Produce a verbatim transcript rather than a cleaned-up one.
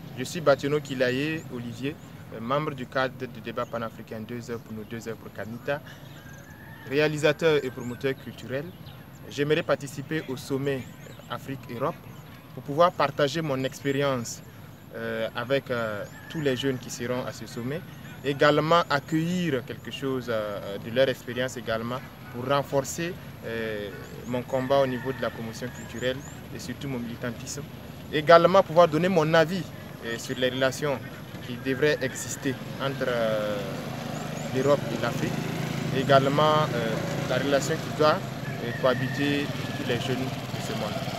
Je suis Batiano Kilaye Olivier, membre du cadre de débat panafricain deux heures pour nous, deux heures pour Kamita, réalisateur et promoteur culturel. J'aimerais participer au sommet Afrique-Europe pour pouvoir partager mon expérience euh, avec euh, tous les jeunes qui seront à ce sommet. Également accueillir quelque chose euh, de leur expérience également pour renforcer euh, mon combat au niveau de la promotion culturelle et surtout mon militantisme. Également pouvoir donner mon avis euh, sur les relations qui devraient exister entre euh, l'Europe et l'Afrique. Également euh, la relation qui doit euh, cohabiter tous les jeunes de ce monde.